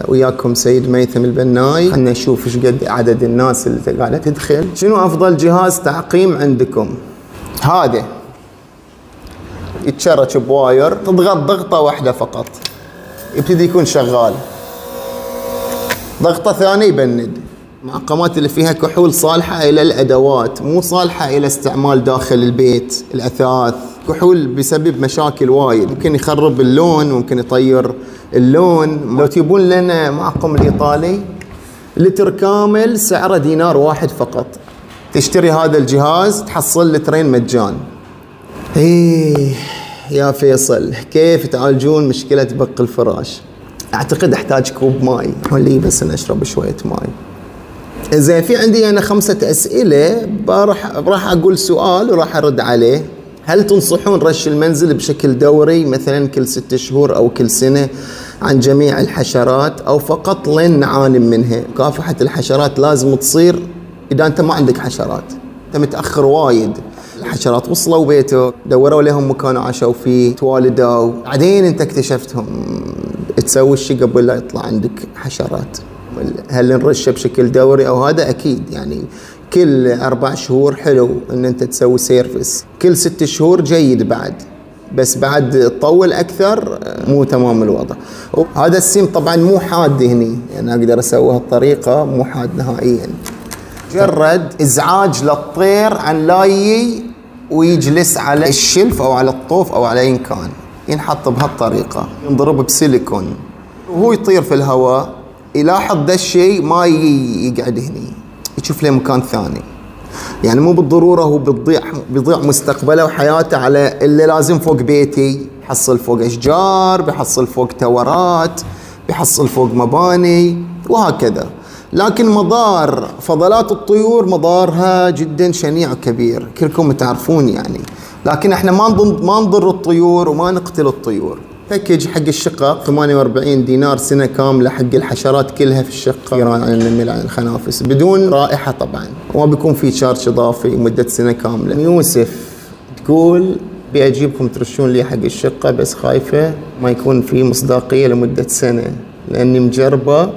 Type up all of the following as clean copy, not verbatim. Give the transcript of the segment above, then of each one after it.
وياكم سيد ميثم البناي. خلنا نشوف ايش قد عدد الناس اللي قاعده تدخل. شنو افضل جهاز تعقيم عندكم؟ هذا يتشرج بواير، تضغط ضغطه واحده فقط يبتدي يكون شغال، ضغطه ثانيه يبند. المعقمات اللي فيها كحول صالحه الى الادوات، مو صالحه الى استعمال داخل البيت، الاثاث. كحول بيسبب مشاكل وايد، ممكن يخرب اللون، ممكن يطير اللون. لو تجيبون لنا معقم الايطالي لتر كامل سعره دينار واحد فقط، تشتري هذا الجهاز تحصل لترين مجان. ايه يا فيصل، كيف تعالجون مشكله بق الفراش؟ اعتقد احتاج كوب ماي، ولي بس نشرب شويه ماي. زين، في عندي انا 5 اسئله، راح اقول سؤال وراح ارد عليه. هل تنصحون رش المنزل بشكل دوري مثلا كل 6 شهور او كل سنه عن جميع الحشرات، او فقط لين نعاني منها؟ مكافحه الحشرات لازم تصير اذا انت ما عندك حشرات، انت متاخر وايد. الحشرات وصلوا بيتك، دوروا لهم مكان عاشوا فيه، توالدوا، بعدين انت اكتشفتهم، تسوي الشيء قبل لا يطلع عندك حشرات. هل نرشه بشكل دوري او هذا؟ اكيد يعني كل 4 شهور حلو ان انت تسوي سيرفس، كل 6 شهور جيد بعد، بس بعد تطول اكثر مو تمام الوضع. هذا السيم طبعا مو حاد هني، يعني اقدر اسوي هالطريقه مو حاد نهائيا. مجرد ازعاج للطير عن لا يجي ويجلس على الشلف او على الطوف او على اي كان، ينحط بهالطريقه، ينضرب بسيليكون وهو يطير في الهواء، يلاحظ ذا الشيء ما يقعد هني، يشوف له مكان ثاني. يعني مو بالضروره هو بيضيع مستقبله وحياته على اللي لازم فوق بيتي. بيحصل فوق اشجار، بيحصل فوق تورات، بيحصل فوق مباني وهكذا. لكن مضار فضلات الطيور مضارها جدا شنيع وكبير، كلكم تعرفون يعني. لكن احنا ما نضر الطيور وما نقتل الطيور. باكج حق الشقق 48 دينار سنة كاملة حق الحشرات كلها في الشقة، غير عن النمل عن الخنافس، بدون رائحة طبعا، وما بيكون في شارج إضافي مدة سنة كاملة. يوسف تقول بيجيبكم ترشون لي حق الشقة، بس خايفة ما يكون في مصداقية لمدة سنة، لأني مجربة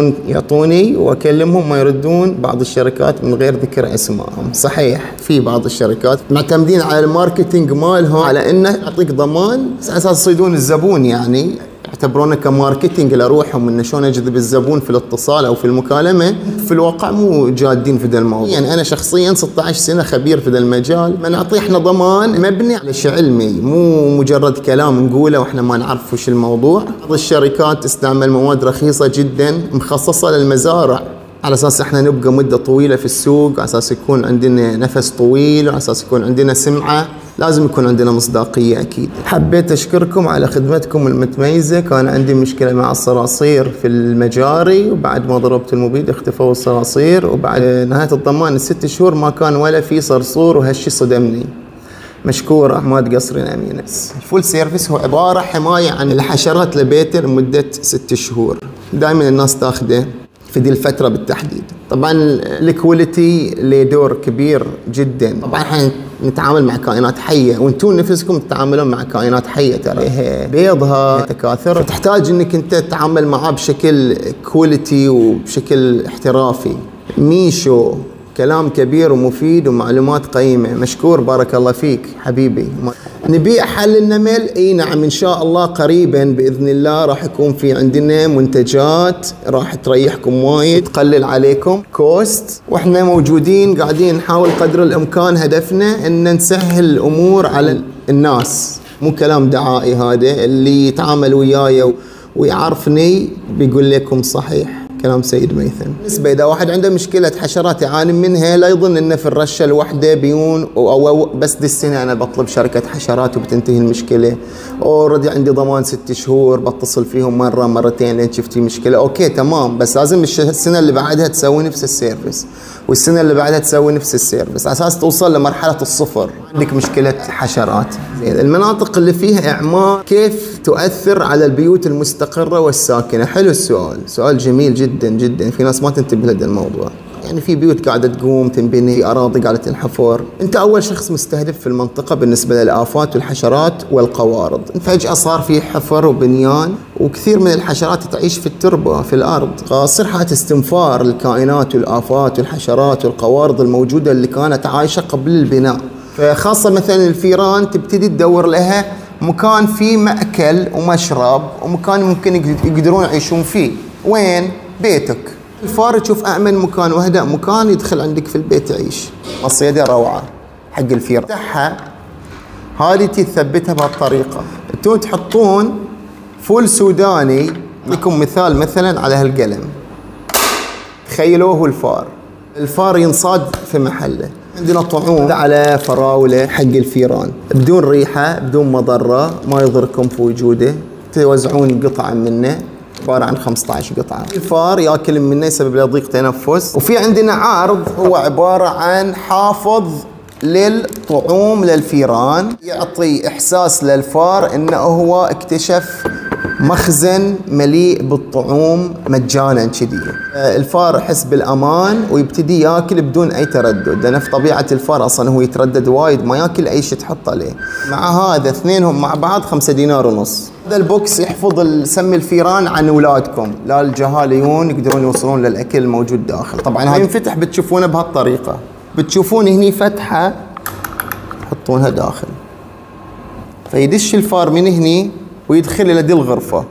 يعطوني وأكلمهم ما يردون. بعض الشركات من غير ذكر أسمائهم. صحيح، في بعض الشركات معتمدين على الماركتينج مالهم على إنه يعطيك ضمان على أساس يصيدون الزبون، يعني يعتبرونه كماركتينج لروحهم، إنه شلون أجذب الزبون في الاتصال أو في المكالمة. في الواقع مو جادين في ذا الموضوع. يعني أنا شخصيا 16 سنة خبير في ذا المجال، ما نعطي إحنا ضمان مبني على شيء علمي، مو مجرد كلام نقوله وإحنا ما نعرف وش الموضوع. بعض الشركات تستعمل مواد رخيصة جدا مخصصة للمزارع على اساس احنا نبقى مده طويله في السوق، على اساس يكون عندنا نفس طويل، على اساس يكون عندنا سمعه، لازم يكون عندنا مصداقيه اكيد. حبيت اشكركم على خدمتكم المتميزه. كان عندي مشكله مع الصراصير في المجاري، وبعد ما ضربت المبيد اختفوا الصراصير، وبعد نهايه الضمان 6 شهور ما كان ولا في صرصور، وهالشي صدمني. مشكورة، ما تقصرين أمينة. الفول سيرفيس هو عبارة حماية عن الحشرات لبيته لمدة 6 شهور. دائما الناس تاخذه في دي الفترة بالتحديد. طبعا الكواليتي له دور كبير جدا. طبعا احنا نتعامل مع كائنات حية، وانتم نفسكم تتعاملون مع كائنات حية، ترى بيضها تكاثر، تحتاج انك انت تتعامل معاه بشكل كواليتي وبشكل احترافي. ميشو كلام كبير ومفيد ومعلومات قيمة. مشكور، بارك الله فيك حبيبي. نبيع حل النمل؟ اي نعم، ان شاء الله قريبا باذن الله راح يكون في عندنا منتجات راح تريحكم وايد، تقلل عليكم كوست، واحنا موجودين قاعدين نحاول قدر الامكان. هدفنا ان نسهل الامور على الناس، مو كلام دعائي هذا. اللي يتعامل وياي ويعرفني بيقول لكم صحيح كلام سيد ميثم. بالنسبة إذا واحد عنده مشكلة حشرات يعاني منها، لا يظن إنه في الرشة الوحدة بيون أو بس دي السنة أنا بطلب شركة حشرات وبتنتهي المشكلة. أوريدي عندي ضمان 6 شهور، بتصل فيهم مرة مرتين لين شفتي مشكلة، أوكي تمام، بس لازم السنة اللي بعدها تسوي نفس السيرفيس، والسنة اللي بعدها تسوي نفس السيرفيس، على أساس توصل لمرحلة الصفر. عندك مشكلة حشرات. المناطق اللي فيها إعمار كيف تؤثر على البيوت المستقرة والساكنة؟ حلو السؤال، سؤال جميل جدا جدا. في ناس ما تنتبه لهذا الموضوع. يعني في بيوت قاعدة تقوم تنبني، في أراضي قاعدة تنحفر. أنت أول شخص مستهدف في المنطقة بالنسبة للآفات والحشرات والقوارض. فجأة صار في حفر وبنيان، وكثير من الحشرات تعيش في التربة في الأرض، فصير حالة استنفار الكائنات والآفات والحشرات والقوارض الموجودة اللي كانت عايشة قبل البناء. فخاصة مثلا الفيران تبتدي تدور لها مكان فيه مأكل ومشرب ومكان ممكن يقدرون يعيشون فيه. وين؟ بيتك. الفار تشوف أأمن مكان وأهدأ مكان يدخل عندك في البيت يعيش. الصيدة روعة حق الفيران. تفتحها هذه تثبتها بهالطريقة. انتم تحطون فول سوداني، لكم مثال مثلا على هالقلم، تخيلوه الفار. الفار ينصاد في محله. عندنا طعوم على فراولة حق الفيران بدون ريحة بدون مضرة، ما يضركم في وجوده. توزعون قطعة منه، عبارة عن 15 قطعة. الفار ياكل منه يسبب له ضيق تنفس. وفي عندنا عارض هو عبارة عن حافظ للطعوم للفيران، يعطي إحساس للفار إنه هو اكتشف مخزن مليء بالطعوم مجانا كذي. الفار يحس بالامان ويبتدي ياكل بدون اي تردد، لان في طبيعه الفار اصلا هو يتردد وايد، ما ياكل اي شيء تحط عليه. مع هذا اثنينهم مع بعض 5 دينار ونص. هذا البوكس يحفظ سم الفيران عن اولادكم، لا الجهاليون يقدرون يوصلون للاكل الموجود داخل. طبعا هذا ينفتح بتشوفونه بهالطريقه، بتشوفون هني فتحه تحطونها داخل، فيدش الفار من هني ويدخل إلى دي الغرفة،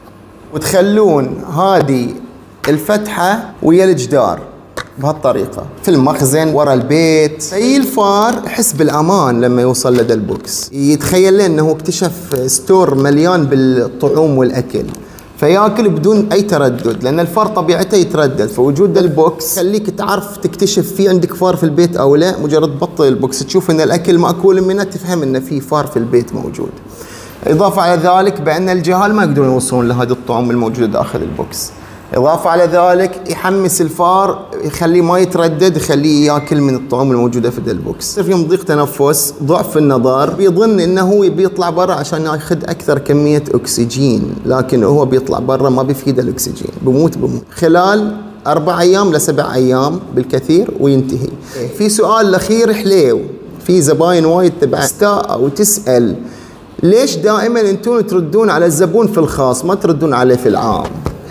وتخلون هذه الفتحة ويا الجدار بهالطريقة في المخزن ورا البيت. أي الفار يحس بالأمان لما يوصل لدى البوكس، يتخيل له أنه اكتشف ستور مليان بالطعوم والأكل، فياكل بدون أي تردد، لأن الفار طبيعته يتردد. فوجود البوكس خليك تعرف تكتشف في عندك فار في البيت أو لا. مجرد تبطل البوكس تشوف أن الأكل مأكول منه، تفهم أن في فار في البيت موجود. إضافة على ذلك بأن الجهال ما يقدرون يوصلون لهذه الطعوم الموجودة داخل البوكس. إضافة على ذلك يحمس الفار، يخليه ما يتردد، يخليه ياكل من الطعوم الموجودة في البوكس. يصير فيهم ضيق تنفس، ضعف في النظر، بيظن إنه بيطلع برا عشان ياخذ أكثر كمية أكسجين، لكن هو بيطلع برا ما بيفيد الأكسجين، بموت خلال 4 أيام ل7 أيام بالكثير وينتهي. في سؤال الأخير حليو، في زباين وايد تبع تستاء وتسأل ليش دائما انتم تردون على الزبون في الخاص ما تردون عليه في العام؟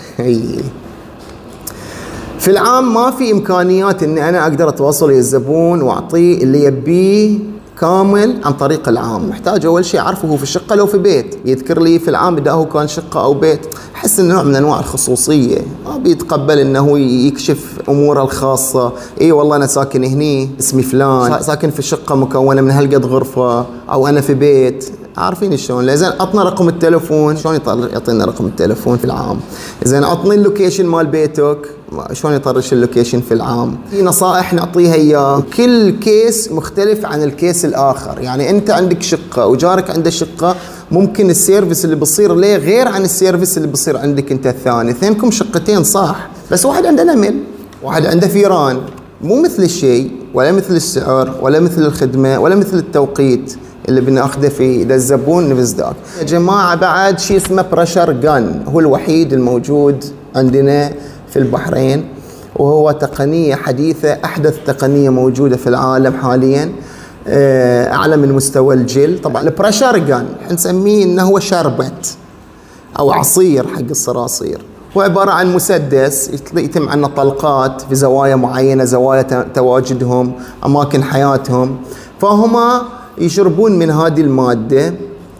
في العام ما في امكانيات اني انا اقدر اتواصل ويا الزبون واعطيه اللي يبيه كامل عن طريق العام. محتاج اول شيء اعرفه هو في الشقه لو في بيت، يذكر لي في العام اذا هو كان شقه او بيت. احس انه نوع من انواع الخصوصيه، ما بيتقبل انه يكشف اموره الخاصه. اي والله انا ساكن هني، اسمي فلان، ساكن في شقه مكونه من هالقد غرفه، او انا في بيت. عارفين شلون؟ اذا عطنا رقم التلفون، شلون يعطينا رقم التلفون في العام؟ اذا عطني اللوكيشن مال بيتك، شلون يطرش اللوكيشن في العام؟ في نصائح نعطيها اياه. كل كيس مختلف عن الكيس الاخر، يعني انت عندك شقه وجارك عنده شقه، ممكن السيرفيس اللي بصير له غير عن السيرفيس اللي بصير عندك انت الثاني. اثنينكم شقتين صح، بس واحد عنده نمل، واحد عنده فيران، مو مثل الشيء ولا مثل السعر ولا مثل الخدمه ولا مثل التوقيت اللي بناخذه في اذا الزبون نفس ذاك. يا جماعه بعد شيء اسمه بريشر جن، هو الوحيد الموجود عندنا في البحرين، وهو تقنيه حديثه، احدث تقنيه موجوده في العالم حاليا، اعلى من مستوى الجل. طبعا البريشر جن نسميه انه هو شربت او عصير حق الصراصير. هو عباره عن مسدس يتم عنه طلقات في زوايا معينه، زوايا تواجدهم، اماكن حياتهم، فهما يشربون من هذه المادة،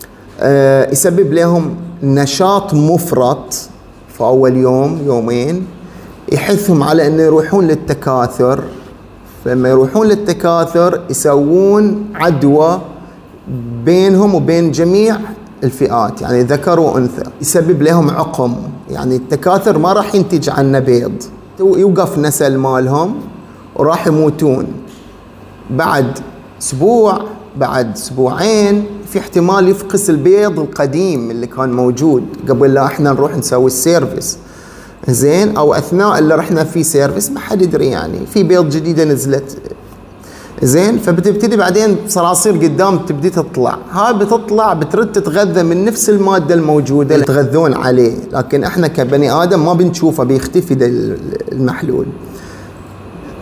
يسبب لهم نشاط مفرط في أول يوم يومين، يحثهم على أن يروحون للتكاثر. فلما يروحون للتكاثر يسوون عدوى بينهم وبين جميع الفئات، يعني ذكر وأنثى، يسبب لهم عقم. يعني التكاثر ما راح ينتج عنه بيض، يوقف نسل مالهم وراح يموتون بعد أسبوع، بعد أسبوعين في احتمال يفقس البيض القديم اللي كان موجود قبل لا احنا نروح نسوي السيرفيس. زين، او اثناء اللي رحنا فيه سيرفيس ما حد يدري، يعني في بيض جديده نزلت. زين، فبتبتدي بعدين صراصير قدام تبدي تطلع، هاي بتطلع بترد تتغذى من نفس الماده الموجوده اللي يتغذون عليه، لكن احنا كبني ادم ما بنشوفه، بيختفي ده المحلول.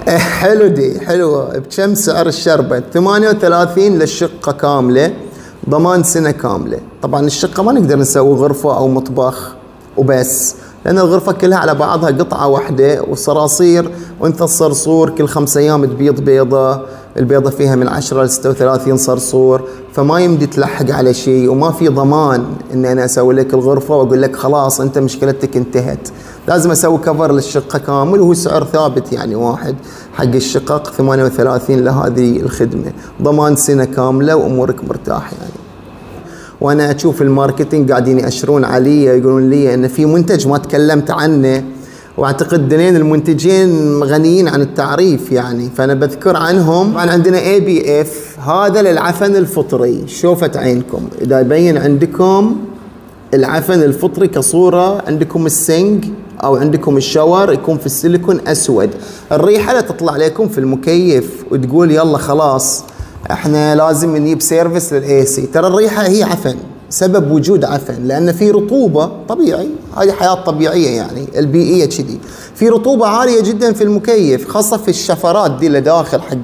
حلو دي حلوة. بكم سعر الشربة؟ 38 للشقة كاملة، ضمان سنة كاملة. طبعا الشقة ما نقدر نسوي غرفة أو مطبخ وبس، لأن الغرفة كلها على بعضها قطعة واحدة، والصراصير وانت الصرصور كل 5 أيام تبيض بيضة، البيضة فيها من 10 ل 36 صرصور، فما يمدي تلحق على شيء، وما في ضمان ان انا اسوي لك الغرفة واقول لك خلاص انت مشكلتك انتهت. لازم اسوي كفر للشقة كامل، وهو سعر ثابت يعني واحد حق الشقق 38 لهذه الخدمة، ضمان سنة كاملة وامورك مرتاح يعني. وانا اشوف الماركتينج قاعدين يأشرون علي، يقولون لي ان في منتج ما تكلمت عنه، واعتقد دنين المنتجين غنيين عن التعريف يعني، فانا بذكر عنهم. طبعا عندنا ABF، هذا للعفن الفطري، شوفت عينكم اذا يبين عندكم العفن الفطري كصورة، عندكم السنج او عندكم الشاور يكون في السيليكون اسود، الريحة لا تطلع عليكم في المكيف وتقول يلا خلاص احنا لازم نجيب سيرفيس للاي سي. ترى الريحة هي عفن، سبب وجود عفن لان في رطوبة طبيعي، هذه حياة طبيعية يعني البيئية كذي، في رطوبة عالية جدا في المكيف، خاصة في الشفرات دي اللي داخل حق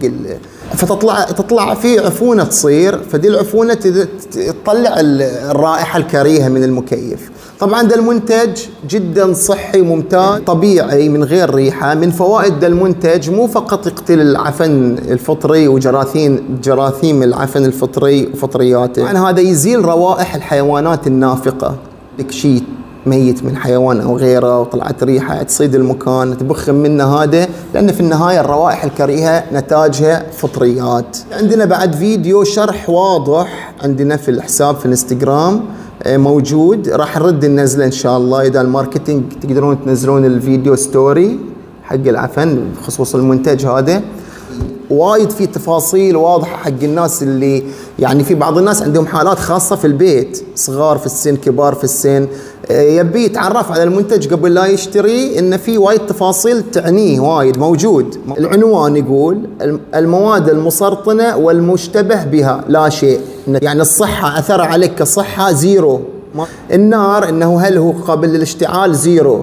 تطلع في عفونة تصير، فدي العفونة تطلع الرائحة الكريهة من المكيف. طبعا ده المنتج جدا صحي ممتاز طبيعي من غير ريحة. من فوائد ده المنتج مو فقط يقتل العفن الفطري وجراثيم العفن الفطري وفطرياته، طبعا هذا يزيل روائح الحيوانات النافقة، لك شيء ميت من حيوان او غيره وطلعت ريحة تصيد المكان تبخ منه هذا، لان في النهاية الروائح الكريهة نتاجها فطريات. عندنا بعد فيديو شرح واضح عندنا في الحساب في الانستغرام موجود، راح نرد ننزله ان شاء الله. اذا الماركتينج تقدرون تنزلون الفيديو ستوري حق العفن بخصوص المنتج هذا، وايد في تفاصيل واضحه حق الناس اللي يعني في بعض الناس عندهم حالات خاصه في البيت، صغار في السن كبار في السن، يبي يتعرف على المنتج قبل لا يشتري، ان في وايد تفاصيل تعنيه وايد موجود. العنوان يقول المواد المسرطنه والمشتبه بها لا شيء، يعني الصحه اثر عليك كصحه زيرو، النار انه هل هو قابل للاشتعال زيرو،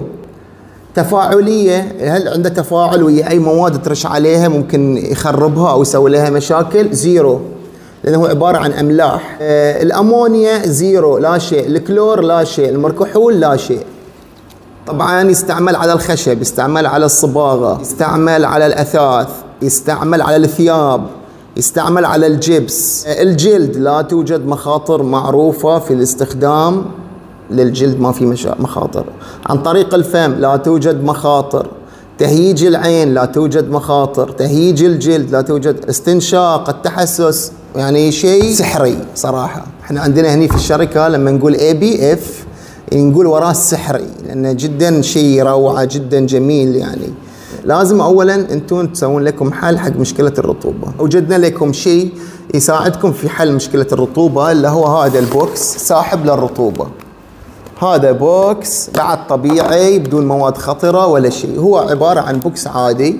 تفاعليه هل عنده تفاعل ويا اي مواد ترش عليها ممكن يخربها او يسوي لها مشاكل زيرو، لانه عباره عن املاح. الامونيا زيرو لا شيء، الكلور لا شيء، المركحول لا شيء. طبعا يستعمل على الخشب، يستعمل على الصباغه، يستعمل على الاثاث، يستعمل على الثياب، يستعمل على الجبس. الجلد لا توجد مخاطر معروفه في الاستخدام للجلد، ما في مخاطر. عن طريق الفم لا توجد مخاطر. تهييج العين لا توجد مخاطر. تهييج الجلد لا توجد. استنشاق، التحسس، يعني شيء سحري صراحة. احنا عندنا هني في الشركة لما نقول ABF نقول وراه السحري، لأنه جدا شيء روعة جدا جميل يعني. لازم أولا أنتم تسوون لكم حل حق مشكلة الرطوبة. وجدنا لكم شيء يساعدكم في حل مشكلة الرطوبة، اللي هو هذا البوكس ساحب للرطوبة. هذا بوكس بعد طبيعي بدون مواد خطرة ولا شيء، هو عبارة عن بوكس عادي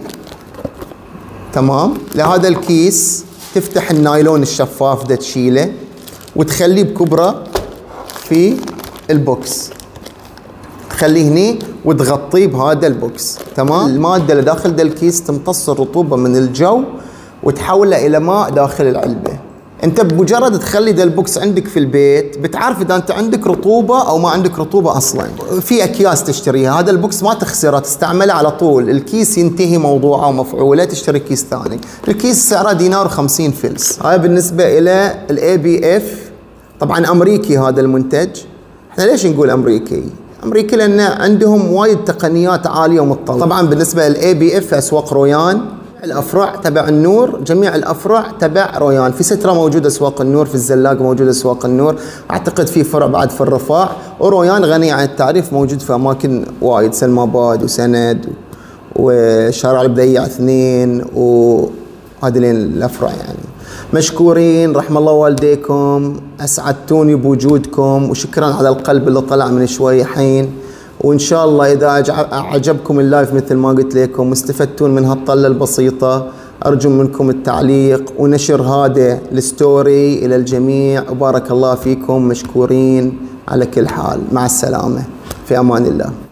تمام. لهذا الكيس تفتح النايلون الشفاف ده تشيله وتخليه بكبرة في البوكس، تخليه هني وتغطيه بهذا البوكس تمام. المادة اللي داخل ده الكيس تمتص الرطوبة من الجو وتحولها إلى ماء داخل العلبة. انت بمجرد تخلي ده البوكس عندك في البيت بتعرف اذا انت عندك رطوبه او ما عندك رطوبه اصلا. في اكياس تشتريها، هذا البوكس ما تخسره، تستعمله على طول، الكيس ينتهي موضوعه ومفعوله، تشتري كيس ثاني. الكيس سعره $1.50 فلس. هاي بالنسبه الى الABF. طبعا امريكي هذا المنتج. احنا ليش نقول امريكي؟ امريكي لان عندهم وايد تقنيات عاليه ومتطوره. طبعا بالنسبه للABF اسواق رويان، الافرع تبع النور، جميع الافرع تبع رويان. في سترة موجوده اسواق النور، في الزلاق موجوده اسواق النور، اعتقد في فرع بعد في الرفاع. ورويان غني عن التعريف، موجود في اماكن وايد، سلماباد وسند وشارع البديع 2 وهذين الافرع يعني. مشكورين، رحم الله والديكم، اسعدتوني بوجودكم، وشكرا على القلب اللي طلع من شوي حين. وإن شاء الله إذا أعجبكم اللايف مثل ما قلت لكم واستفدتون من هالطلة البسيطة، أرجو منكم التعليق ونشر هذا الستوري إلى الجميع. وبارك الله فيكم، مشكورين على كل حال. مع السلامة، في أمان الله.